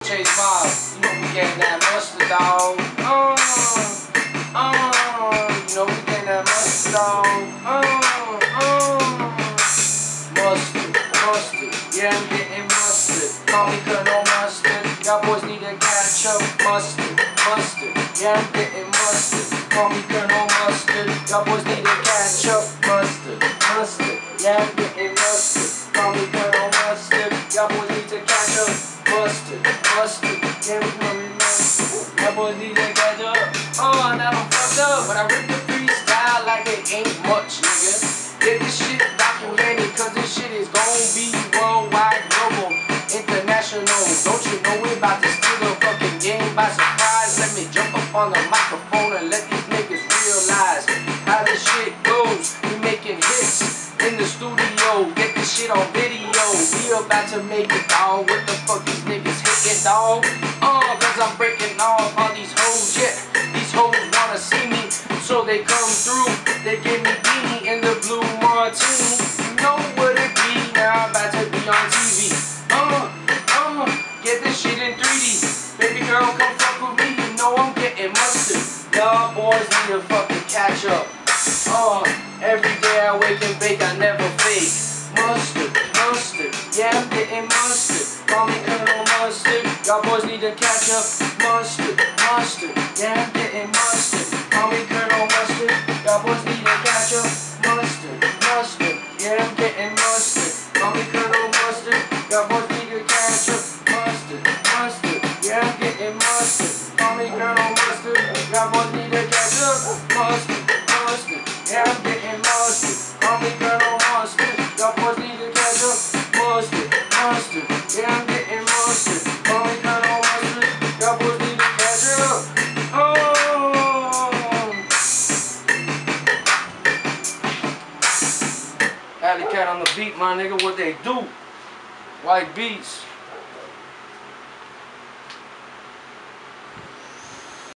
Chase Mob, you know we getting that mustard, dog. You know we getting that mustard, dog. Mustard, yeah, I'm getting mustard. Call me Colonel Mustard. Y'all boys need to catch up. Mustard, yeah, I'm getting mustard. Call me Colonel Mustard. Y'all boys need to catch up. Mustard, yeah, I'm getting mustard. Call me Colonel Mustard. Y'all boys need to catch up. Mustard, yeah, we coming mustard. Y'all boys need to catch up. Now I'm fucked up, but I rip the freestyle like it ain't much, nigga. Get this shit documented, cause this shit is gon' be worldwide, global, international. Don't you know we about to steal the fucking game by surprise? Let me jump up on the microphone and let these niggas realize how this shit goes. We making hits in the studio, get this shit on video. We about to make it, dog. What the fuck these niggas hating, dog? Cause I'm breaking off all these hoes, yeah. These hoes wanna see me, so they come through. They give me beanie in the blue martini. You know what it be, now I'm about to be on TV. Get this shit in 3D. Baby girl, come fuck with me, you know I'm getting mustard. Y'all boys need to fucking catch up. Every day I wake and bake, I never fake. Mustard, yeah, I'm getting mustard. Call me Colonel Mustard. Y'all boys need to catch up. Mustard, yeah, I'm getting mustard. Call me Colonel Mustard. Y'all boys need to catch up. Mustard, yeah, I'm getting mustard. Call me Colonel Mustard. Y'all boys need to catch up. Mustard, yeah, I'm getting mustard. Call me Colonel Mustard. Y'all boys need to catch up. Mustard, yeah, I'm getting mustard. Call me Colonel Mustard. Y'all boys need to catch up. Mustard, yeah, I'm getting mustard. Call me Colonel Mustard. Y'all boys need to catch up. Alley Cat on the beat, my nigga. What they do? White beats.